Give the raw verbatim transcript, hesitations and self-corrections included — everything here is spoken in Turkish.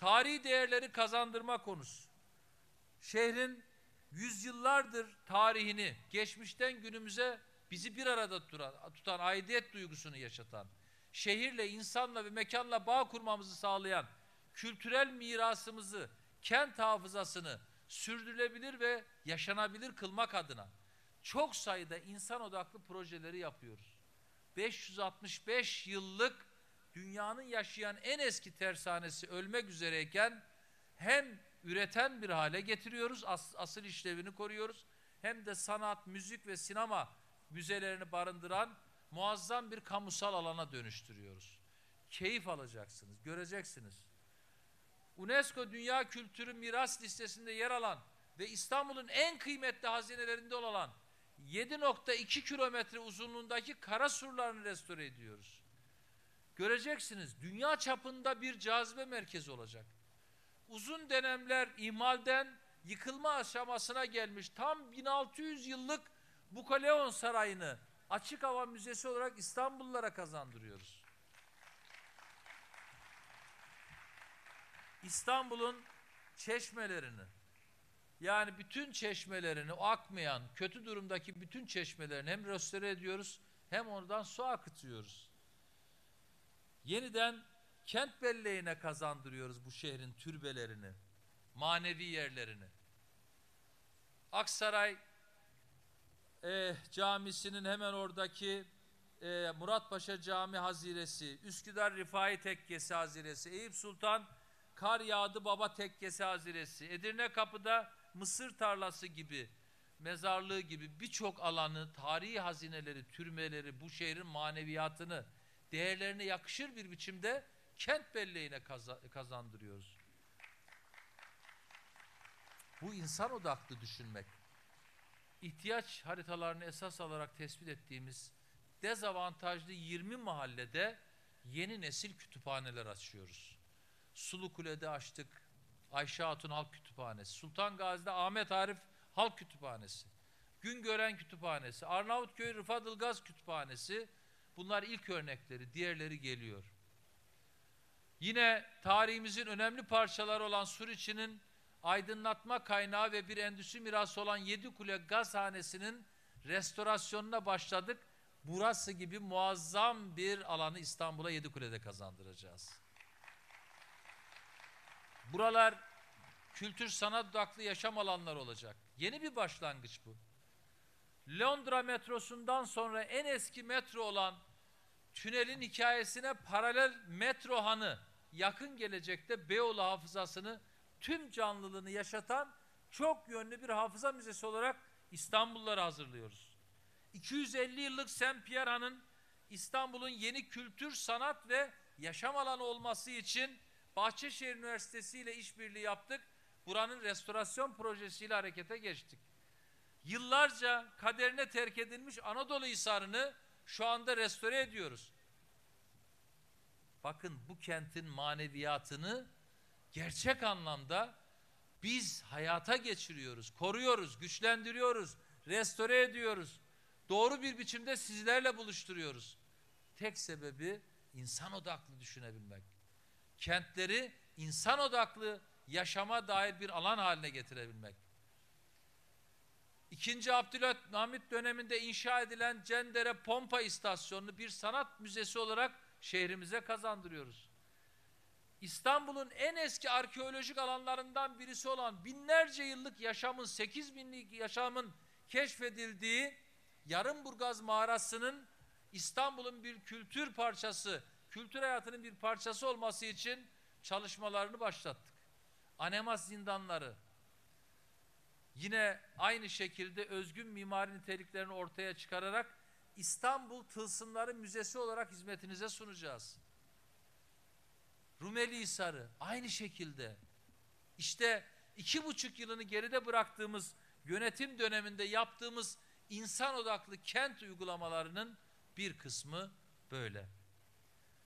tarihi değerleri kazandırma konusu. Şehrin yüzyıllardır tarihini, geçmişten günümüze bizi bir arada tutan, tutan aidiyet duygusunu yaşatan, şehirle, insanla ve mekanla bağ kurmamızı sağlayan kültürel mirasımızı, kent hafızasını sürdürülebilir ve yaşanabilir kılmak adına çok sayıda insan odaklı projeleri yapıyoruz. beş yüz altmış beş yıllık dünyanın yaşayan en eski tersanesi ölmek üzereyken hem üreten bir hale getiriyoruz, as asıl işlevini koruyoruz, hem de sanat, müzik ve sinema müzelerini barındıran muazzam bir kamusal alana dönüştürüyoruz. Keyif alacaksınız, göreceksiniz. UNESCO Dünya Kültürü Miras Listesi'nde yer alan ve İstanbul'un en kıymetli hazinelerinde olan yedi nokta iki kilometre uzunluğundaki kara surlarını restore ediyoruz. Göreceksiniz, dünya çapında bir cazibe merkezi olacak. Uzun dönemler ihmalden yıkılma aşamasına gelmiş tam bin altı yüz yıllık Bukaleon Sarayı'nı açık hava müzesi olarak İstanbullulara kazandırıyoruz. İstanbul'un çeşmelerini, yani bütün çeşmelerini, o akmayan, kötü durumdaki bütün çeşmelerini hem restore ediyoruz hem oradan su akıtıyoruz. Yeniden kent belleğine kazandırıyoruz bu şehrin türbelerini, manevi yerlerini. Aksaray e, Camisi'nin hemen oradaki e, Muratpaşa Cami Haziresi, Üsküdar Rifai Tekkesi Haziresi, Eyüp Sultan Kar Yağdı Baba Tekkesi Haziresi, Edirne Kapı'da Mısır Tarlası gibi, mezarlığı gibi birçok alanı, tarihi hazineleri, türmeleri, bu şehrin maneviyatını, değerlerine yakışır bir biçimde kent belleğine kazandırıyoruz. Bu insan odaklı düşünmek. İhtiyaç haritalarını esas alarak tespit ettiğimiz dezavantajlı yirmi mahallede yeni nesil kütüphaneler açıyoruz. Sulukule'de açtık, Ayşe Hatun Halk Kütüphanesi, Sultan Gazi'de Ahmet Arif Halk Kütüphanesi, Güngören Kütüphanesi, Arnavutköy Rıfat Ilgaz Kütüphanesi, bunlar ilk örnekleri, diğerleri geliyor. Yine tarihimizin önemli parçaları olan Suriçi'nin aydınlatma kaynağı ve bir endüstri mirası olan Yedikule Gazhanesi'nin restorasyonuna başladık. Burası gibi muazzam bir alanı İstanbul'a Yedikule'de kazandıracağız. Buralar kültür sanat odaklı yaşam alanları olacak. Yeni bir başlangıç bu. Londra metrosundan sonra en eski metro olan tünelin hikayesine paralel metro hanı yakın gelecekte Beyoğlu hafızasını tüm canlılığını yaşatan çok yönlü bir hafıza müzesi olarak İstanbullulara hazırlıyoruz. iki yüz elli yıllık Saint Pierre Han'ın İstanbul'un yeni kültür, sanat ve yaşam alanı olması için Bahçeşehir Üniversitesi ile işbirliği yaptık. Buranın restorasyon projesiyle harekete geçtik. Yıllarca kaderine terk edilmiş Anadolu Hisarı'nı şu anda restore ediyoruz. Bakın, bu kentin maneviyatını gerçek anlamda biz hayata geçiriyoruz, koruyoruz, güçlendiriyoruz, restore ediyoruz. Doğru bir biçimde sizlerle buluşturuyoruz. Tek sebebi insan odaklı düşünebilmek. Kentleri insan odaklı yaşama dair bir alan haline getirebilmek. İkinci Abdülhamit döneminde inşa edilen Cendere Pompa İstasyonu'nu bir sanat müzesi olarak şehrimize kazandırıyoruz. İstanbul'un en eski arkeolojik alanlarından birisi olan binlerce yıllık yaşamın, sekiz binlik yaşamın keşfedildiği Yarımburgaz Mağarası'nın İstanbul'un bir kültür parçası, kültür hayatının bir parçası olması için çalışmalarını başlattık. Anemas zindanları, yine aynı şekilde özgün mimari niteliklerini ortaya çıkararak İstanbul Tılsımları Müzesi olarak hizmetinize sunacağız. Rumeli Hisarı aynı şekilde. İşte iki buçuk yılını geride bıraktığımız yönetim döneminde yaptığımız insan odaklı kent uygulamalarının bir kısmı böyle.